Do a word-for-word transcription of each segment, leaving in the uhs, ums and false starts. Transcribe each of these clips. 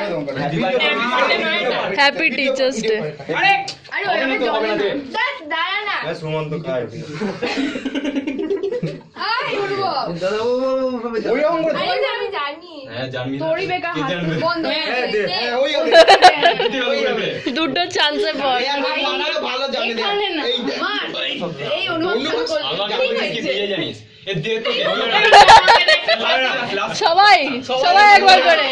Happy teachers day. আরে আরে হবে না দে দাঁড়া না সুমন্ত খায় আই উড়বো দাদা ওই অঙ্গ আমি জানি হ্যাঁ জানি তোরই বেকা হাত বন্ধ হ্যাঁ দে হ্যাঁ ওই দুটো চান্সে পড় ভালো জানি দে এই মার এই অনুভব ঠিক আছে দিয়ে জানিস এ দে তো সবাই সবাই একবার করে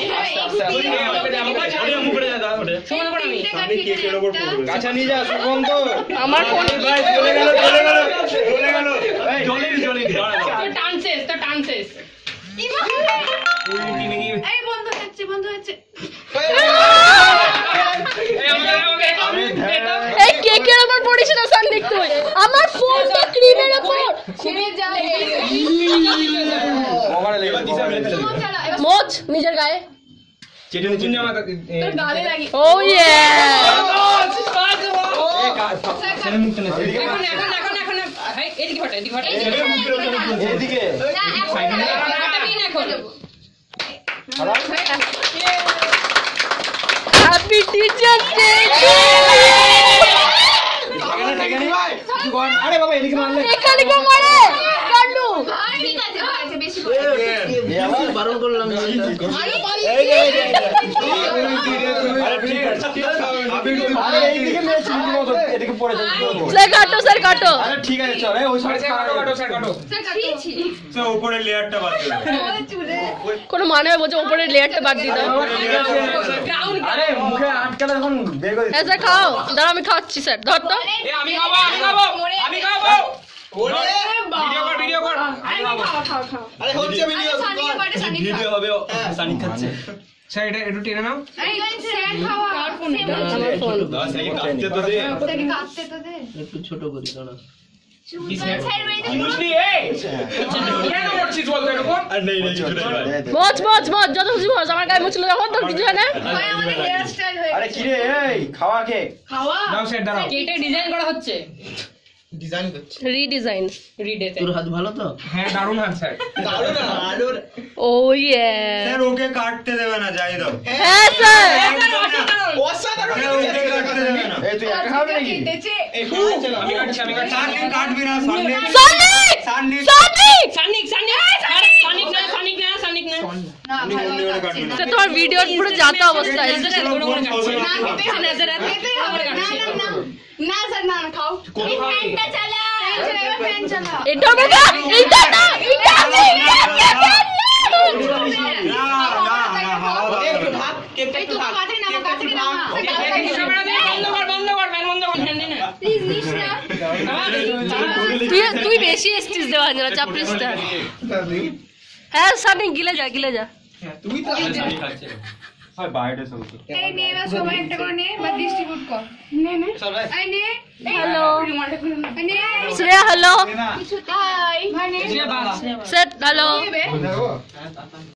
আমি কেকের উপর পড়ব কাঁচা নিয়ে যা সুগন্ধ আমার ফোন ভাই চলে গেল চলে গেল চলে গেল জলি জলি তো টানসেস তো টানসেস এই বন্ধ হচ্ছে বন্ধ হচ্ছে এই কেকের উপর পড়িস না সান্দিক তুই আমার ফোনটা ক্রিমের উপর ছিড়ে যায় ওখানে লেগে দিছে মোচ নিজের গায়ে চেটে নতুন জামা তোর গালে লাগি ও ইয়ে ছেলে মুখ টেনে এখন এখন এখন এখন ভাই এদিকে হট এদিকে হট এদিকে সাইডে না এখন হ্যাপি টিচার্স ডে আরে বাবা এদিকে মারলে এখানে কেউ মারে কাটলু ঠিক আছে ঠিক আছে বেশি আবার বারণ করলাম আরো পালি এই যে এই যে আরে ঠিক আছে আরে এইদিকে মেরেছি মত এদিকে পড়ে যাচ্ছে স্যার কাটো স্যার কাটো আরে ঠিক আছে চল এই ওই সাইড কাটো কাটো স্যার কাটো ছিছি তো উপরে লেয়ারটা বাদ দে ওরে চুলে কোনো মানে বলছে উপরের লেয়ারটা বাদ দিতে গ্রাউন্ড আরে মুখে আটকালে এখন বের করে হ্যাঁ স্যার খাও দাঁড়া আমি খাচ্ছি স্যার ধর তো এ আমি খাবো আমি খাবো আমি খাবো ওরে ভিডিও কর ভিডিও কর আরে খাও খাও খাও আরে হচ্ছে ভিডিও সানিকে পাটে সানি ভিডিও হবে সানি খাচ্ছে স্যার এটা একটু টেনে নাও এই স্যার খাওয়া কার ফোন আমার ফোন দাস এই কাটতে তো দে থেকে কাটতে তো দে একটু ছোট করি দাঁড়া স্যার মেরে মুসলি এই কেন করছিস বলতে এরকম আর নেই নেই কিছু নেই মোচ মোচ মোচ যত খুশি মোচ আমার গায়ে মুছলে যখন তোর কিছু হয় না ভাই আমাদের হেয়ার স্টাইল হয়ে আরে কি রে এই খাওয়া কে খাওয়া দাও স্যার দাঁড়াও কেটে ডিজাইন করা হচ্ছে ডিজাইন করছে রিডিজাইন রিডেতে তোর হাত ভালো তো? হ্যাঁ দারুণ হাত স্যার দারুণ দারুণ ও ইয়ে স্যার ওকে কাটতে দেবে না যাই দাও হ্যাঁ স্যার অসাধারণ ওকে কাটতে দেবে না এই তুই একা খাবে নাকি কেটেছে আমি কাটছি আমি কাটছি সানি কাটবি না সানি সানিক সানি সানিক সানিক সানিক সানিক না সানিক না সানিক না না আপনি ভালো অন্য করে কাটবেন স্যার তোমার ভিডিওর পুরো যাতা অবস্থা না খেতে হবে না না না না স্যার না না খাও এই ফ্যানটা চালা ফ্যান চালা ফ্যান চালা এটা বাবা এটা না এটা না না না হাওয়া একটু ভাত এই তো কাছে না কাছে না বন্ধ কর বন্ধ কর ফ্যান বন্ধ কর ফ্যান দে না প্লিজ নিস না তুই তুই বেশি এসছিস দেওয়া না চাপড়িস না হ্যাঁ সানিক গিলে যা গিলে যা তুই তো সানি খাচ্ছে হয় বাইরে সব তো এই নে এবার সবাই একটা করে নে বা ডিস্ট্রিবিউট কর নে নে এই নে হ্যালো নে শ্রেয়া হ্যালো কিছু তাই ভাই নে স্যার হ্যালো দেখো